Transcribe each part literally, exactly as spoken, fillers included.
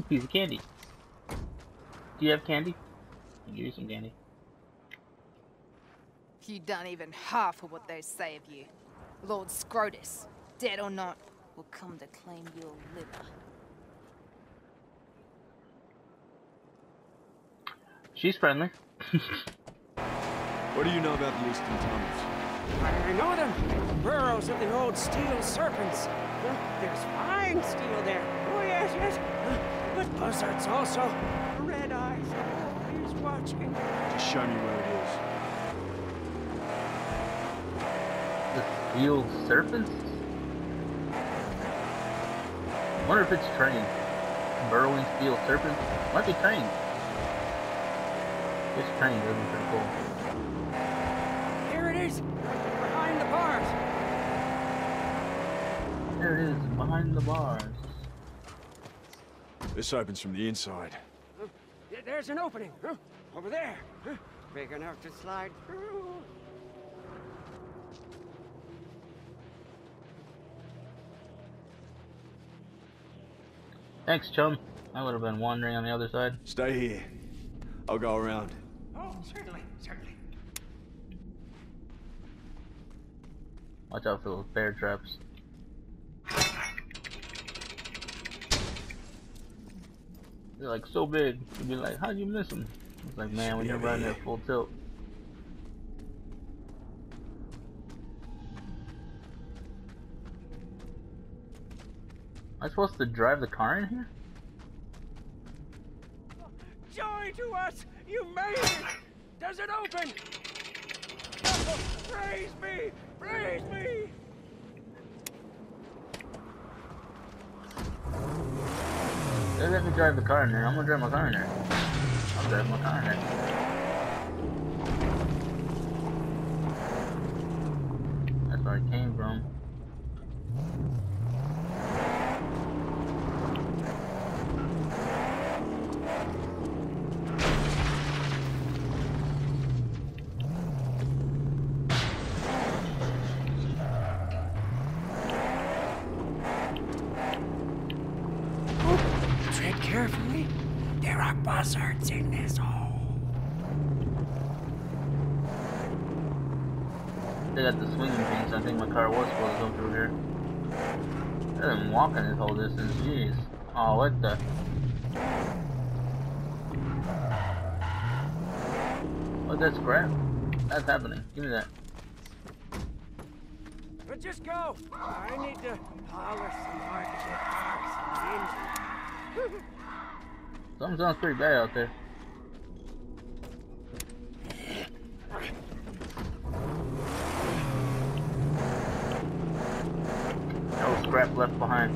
piece of candy. Do you have candy? I'll give you some candy. You done even half of what they say of you. Lord Scrotus, dead or not, will come to claim your liver. She's friendly. What do you know about the Eastern Tunnels? I know them. Burrows of the old steel serpents. Uh, There's fine steel there. Oh, yes, yes. Uh, But buzzards also. Red eyes. He's watching. Just show me where it is. The steel serpents? I wonder if it's trained. Burrowing steel serpents? Might be trained. It's trained, that'd be pretty cool. Here it is. Behind the bars. There it is, behind the bars. This opens from the inside. Uh, There's an opening. uh, Over there. Uh, Big enough to slide through. Thanks, chum. I would have been wandering on the other side. Stay here. I'll go around. Oh, certainly, certainly. Watch out for those bear traps. They're like so big. You'd be like, how'd you miss them? It's like, man, when you're running at full tilt. Am I supposed to drive the car in here? Joy to us! You made it! Does it open? Oh, praise me! Praise me! They let me drive the car in there. I'm gonna drive my car in there. I'll drive my car in there. That's where I came from. Tread carefully. There are buzzards in this hole. They got the swinging things. I think my car was supposed to go through here. They're even walking this whole distance. Jeez. Oh, what the? Oh, that's crap. That's happening. Give me that. But just go. I need to polish some hardship parts and engine. Something sounds pretty bad out there. No scrap left behind.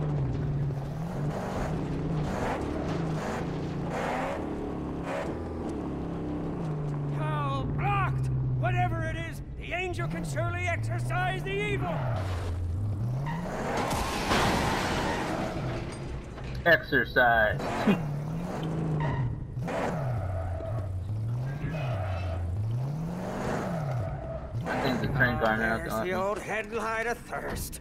Hell blocked! Whatever it is, the angel can surely exorcise the evil! Exercise. I think the train car now. There's the old headlight of thirst.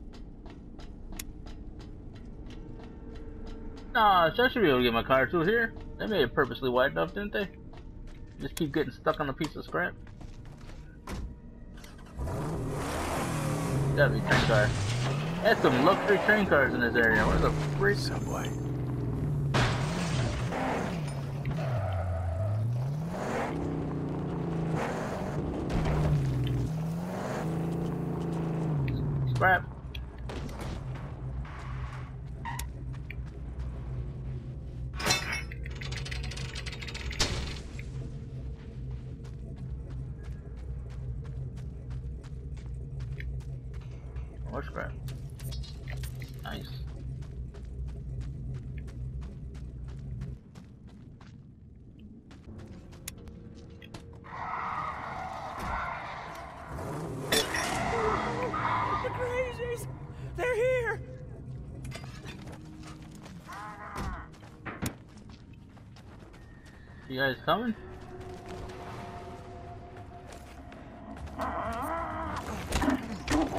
Nah, so I should be able to get my car through here. They made it purposely wide enough, didn't they? Just keep getting stuck on a piece of scrap. Gotta be train car. That's some luxury train cars in this area. Where's the freak? Subway. Scrap. More scrap. Nice. The crazies! They're here! You guys coming?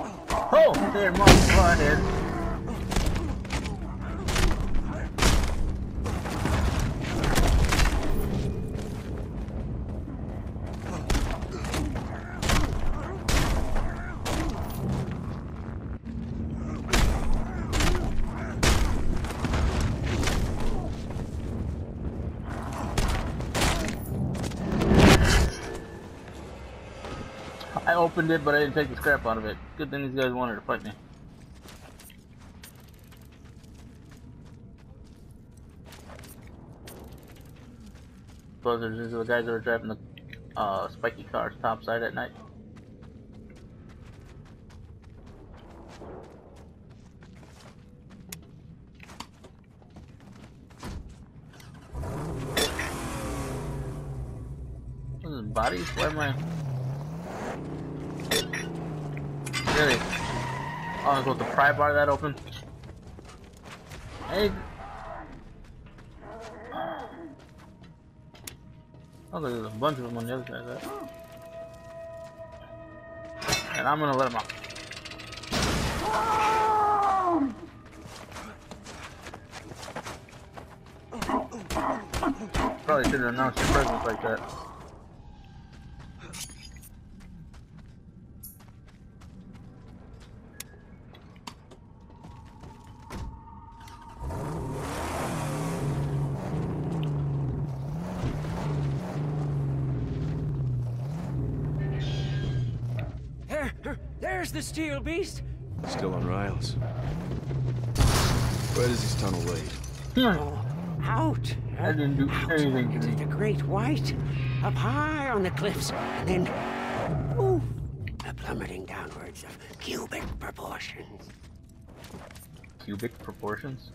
Oh, there, Mark, go ahead. I opened it, but I didn't take the scrap out of it. Good thing these guys wanted to fight me. Buzzards, these are the guys that are driving the uh, spiky cars topside at night. What is this, bodies? Why am I... Really? Oh, I'm supposed to pry bar that open? Hey! Oh, there's a bunch of them on the other side of that. And I'm gonna let them out. Probably should have announced your presence like that. There's the steel beast. Still on rails. Where does this tunnel lead? Oh, out. I didn't do out anything to into me. the Great White, up high on the cliffs, and then, ooh, a plummeting downwards of cubic proportions. Cubic proportions?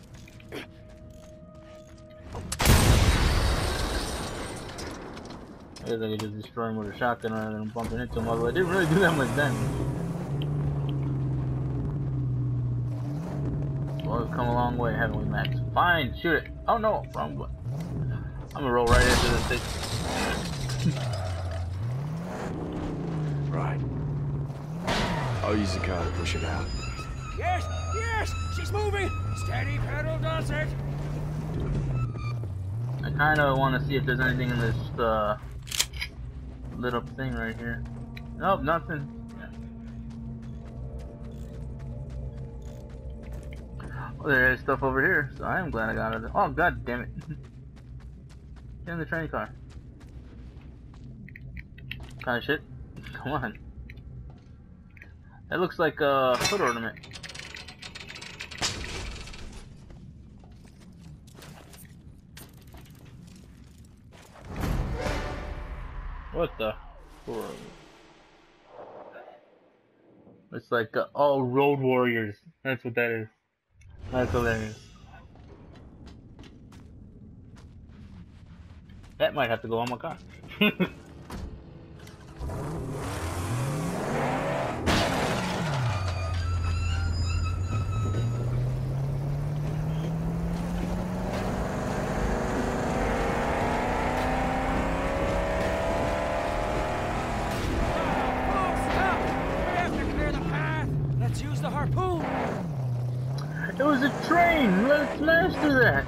I guess I could just destroy him with a shotgun rather than bumping into him, although I didn't really do that much damage. Well, we've come a long way, haven't we, Max? Fine, shoot it. Oh no, wrong button. I'm gonna roll right into this thing. Right. I'll use the car to push it out. Yes, yes, she's moving. Steady pedal does it. I kinda wanna see if there's anything in this, uh, lit up thing right here. Nope, nothing. Well, there is stuff over here, so I am glad I got it. Oh, god damn it. Get in the train car. Kind of shit. Come on. That looks like a foot ornament. What the? It's like, uh, oh, Road Warriors. That's what that is. That's hilarious. That might have to go on my car. It was a train! Let's master that!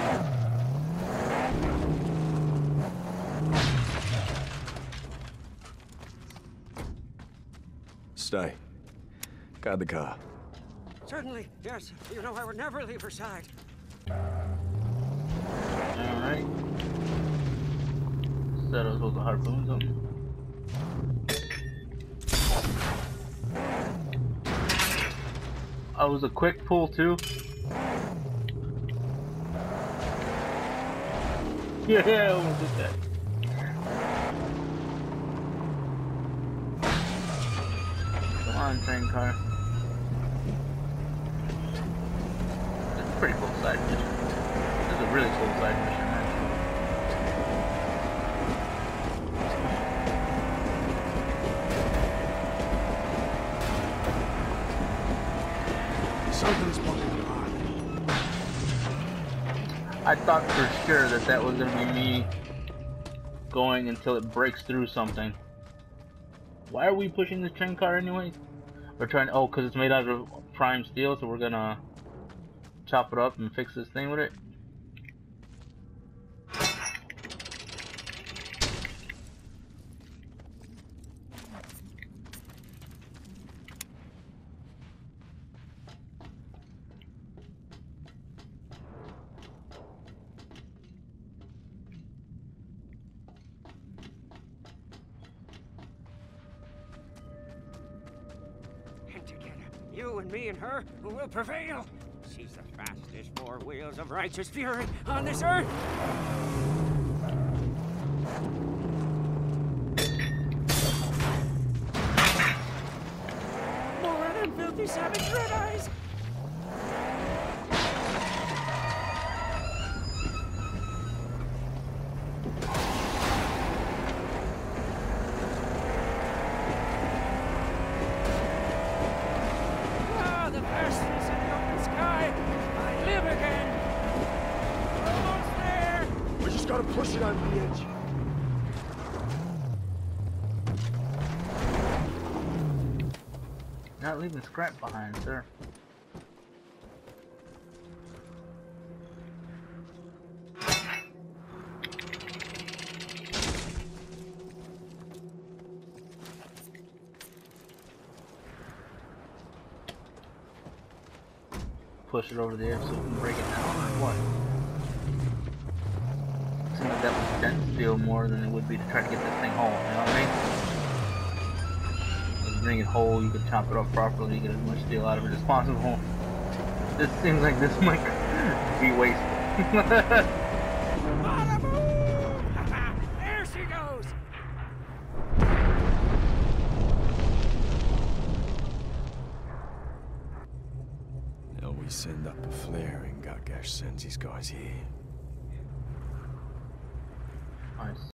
Stay. Guard the car. Certainly, yes. You know I would never leave her side. Alright. Said I was supposed to harpoon something. I was a quick pull too. Yeah, I almost did that. Come on, train car. It's a pretty cool side mission. It's a really cool side mission, actually. Something's popping apart. I thought for sure that that was gonna be me going until it breaks through something. Why are we pushing this train car anyway? We're trying to, oh, because it's made out of prime steel, so we're gonna chop it up and fix this thing with it. You and me and her will prevail. She's the fastest four wheels of righteous fury on this earth. More of them filthy savage red eyes. Gotta push it on the edge. Not leaving scrap behind, sir. Push it over the edge so we can break it down or what? Seems like that would dent steel more than it would be to try to get this thing whole, you know what I mean? You bring it whole, you can chop it up properly, get as much steel out of it as possible. This seems like this might be wasted. There she goes! Now we send up a flare and Gargash sends his guys here. Nice.